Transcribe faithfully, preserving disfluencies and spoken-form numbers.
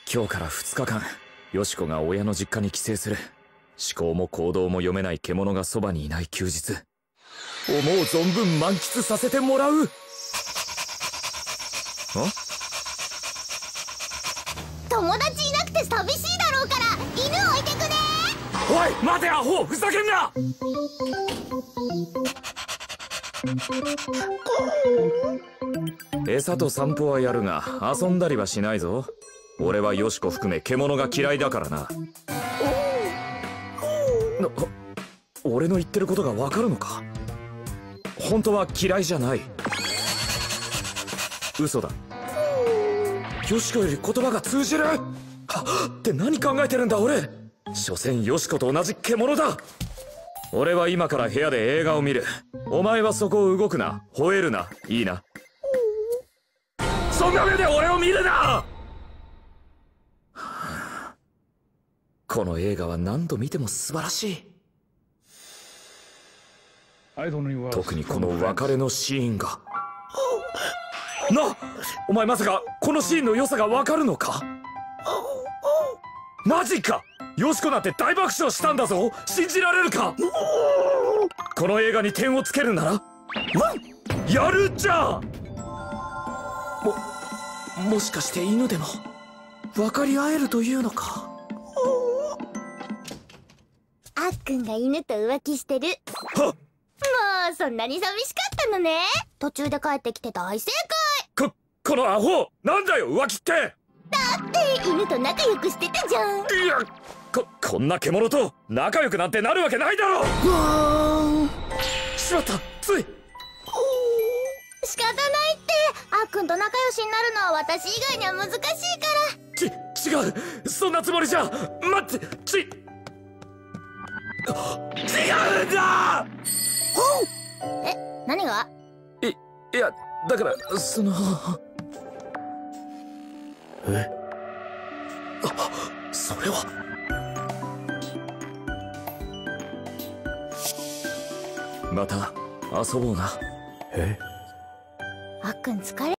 今日からふつかかん、よしこが親の実家に帰省する。思考も行動も読めない獣がそばにいない休日、思う存分満喫させてもらう。ん？ 友達いなくて寂しいだろうから犬置いてくね。 おい待てアホ、ふざけんな。餌と散歩はやるが遊んだりはしないぞ。俺はよしこ含め獣が嫌いだからな。な、俺の言ってることがわかるのか？本当は嫌いじゃない。嘘だ。よしこより言葉が通じる。はっって何考えてるんだ俺。所詮よしこと同じ獣だ。俺は今から部屋で映画を見る。お前はそこを動くな、吠えるな、いいな。そんな目で俺を見るな。この映画は何度見ても素晴らしい。特にこの別れのシーンが。な、お前まさかこのシーンの良さが分かるのか？マジか。よしこなんて大爆笑したんだぞ。信じられるか？この映画に点をつけるならやるじゃん。ももしかして犬でも分かり合えるというのか？ あっくんが犬と浮気してる。 はっ、 もうそんなに寂しかったのね。途中で帰ってきて大正ここのアホ、なんだよ浮気って。 解。だって犬と仲良くしてたじゃん。 いや、ここんな獣と仲良くなんてなるわけないだろ。しまった、つい。 仕方ないって。あっくんと仲良しになるのは私以外には難しいから。 ち違う、そんなつもりじゃ。待って、ち違うんだ。 え、何が？ いいや、だからそのえあ、それはまた遊ぼうな。え？ あっくん疲れ